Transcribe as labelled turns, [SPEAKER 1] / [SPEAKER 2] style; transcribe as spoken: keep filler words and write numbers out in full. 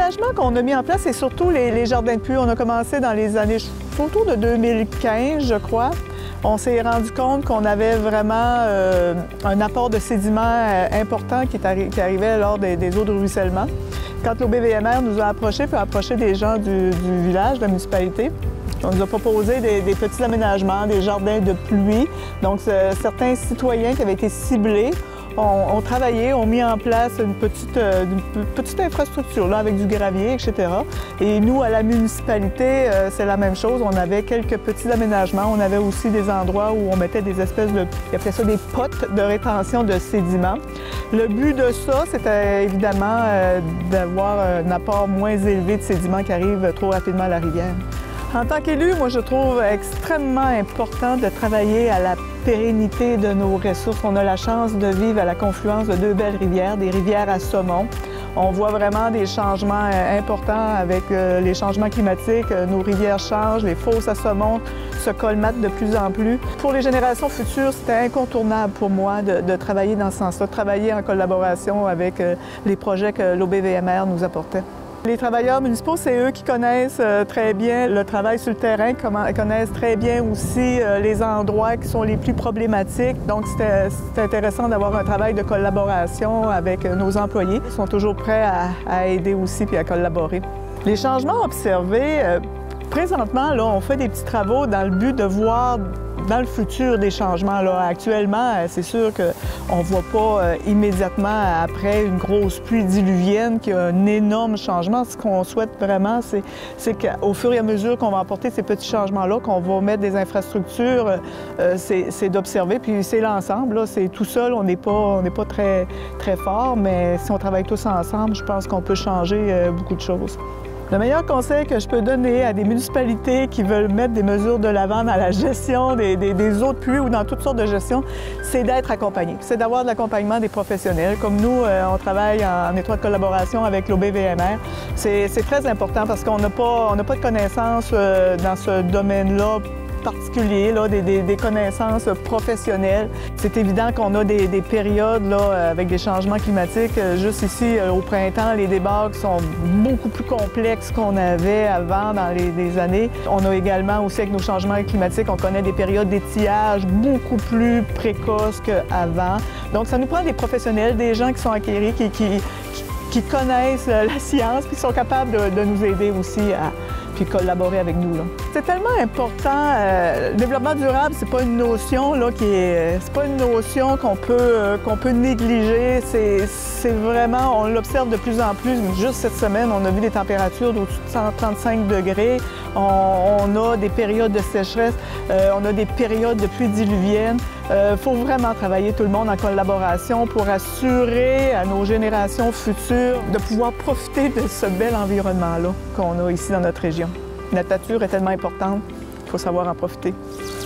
[SPEAKER 1] aménagements qu'on a mis en place, c'est surtout les, les jardins de pluie. On a commencé dans les années, autour de deux mille quinze, je crois. On s'est rendu compte qu'on avait vraiment euh, un apport de sédiments euh, important qui, est arri qui arrivait lors des, des eaux de ruissellement. Quand l'O B V M R nous a approchés, puis a approché des gens du, du village, de la municipalité, on nous a proposé des, des petits aménagements, des jardins de pluie. Donc, certains citoyens qui avaient été ciblés ont, ont travaillé, ont mis en place une petite, une petite infrastructure là, avec du gravier, et cetera. Et nous, à la municipalité, c'est la même chose. On avait quelques petits aménagements. On avait aussi des endroits où on mettait des espèces de, ils appelaient ça des pottes de rétention de sédiments. Le but de ça, c'était évidemment euh, d'avoir un apport moins élevé de sédiments qui arrivent trop rapidement à la rivière. En tant qu'élu, moi, je trouve extrêmement important de travailler à la pérennité de nos ressources. On a la chance de vivre à la confluence de deux belles rivières, des rivières à saumon. On voit vraiment des changements importants avec les changements climatiques. Nos rivières changent, les fosses à saumon se colmatent de plus en plus. Pour les générations futures, c'était incontournable pour moi de, de travailler dans ce sens-là, de travailler en collaboration avec les projets que l'O B V M R nous apportait. Les travailleurs municipaux, c'est eux qui connaissent euh, très bien le travail sur le terrain, comment, connaissent très bien aussi euh, les endroits qui sont les plus problématiques. Donc, c'est intéressant d'avoir un travail de collaboration avec euh, nos employés. Ils sont toujours prêts à, à aider aussi puis à collaborer. Les changements observés, euh, présentement, là, on fait des petits travaux dans le but de voir dans le futur des changements. Là. Actuellement, c'est sûr qu'on ne voit pas euh, immédiatement après une grosse pluie diluvienne qu'il y a un énorme changement. Ce qu'on souhaite vraiment, c'est qu'au fur et à mesure qu'on va apporter ces petits changements-là, qu'on va mettre des infrastructures, euh, c'est d'observer. Puis c'est l'ensemble. C'est tout seul, on n'est pas, on n'est pas très, très fort, mais si on travaille tous ensemble, je pense qu'on peut changer euh, beaucoup de choses. Le meilleur conseil que je peux donner à des municipalités qui veulent mettre des mesures de l'avant dans la gestion des, des, des eaux de pluie ou dans toutes sortes de gestions, c'est d'être accompagné. C'est d'avoir de l'accompagnement des professionnels. Comme nous, euh, on travaille en, en étroite collaboration avec l'O B V M R. C'est très important parce qu'on n'a pas, on n'a pas de connaissances euh, dans ce domaine-là particulier, là, des, des, des connaissances professionnelles. C'est évident qu'on a des, des périodes là, avec des changements climatiques. Juste ici, au printemps, les débarques sont beaucoup plus complexes qu'on avait avant dans les, les années. On a également aussi, avec nos changements climatiques, on connaît des périodes d'étiage beaucoup plus précoces qu'avant. Donc, ça nous prend des professionnels, des gens qui sont acquéris, qui, qui, qui connaissent la science, puis qui sont capables de, de nous aider aussi à puis collaborer avec nous. C'est tellement important. Euh, le développement durable, c'est pas une notion là, qui est, c'est pas une notion qu'on peut, euh, qu'on peut négliger. C'est vraiment, on l'observe de plus en plus. Juste cette semaine, on a vu des températures d'au-dessus de cent trente-cinq degrés. On, on a des périodes de sécheresse, euh, on a des périodes de pluie diluvienne. Il euh, faut vraiment travailler tout le monde en collaboration pour assurer à nos générations futures de pouvoir profiter de ce bel environnement-là qu'on a ici dans notre région. La nature est tellement importante, il faut savoir en profiter.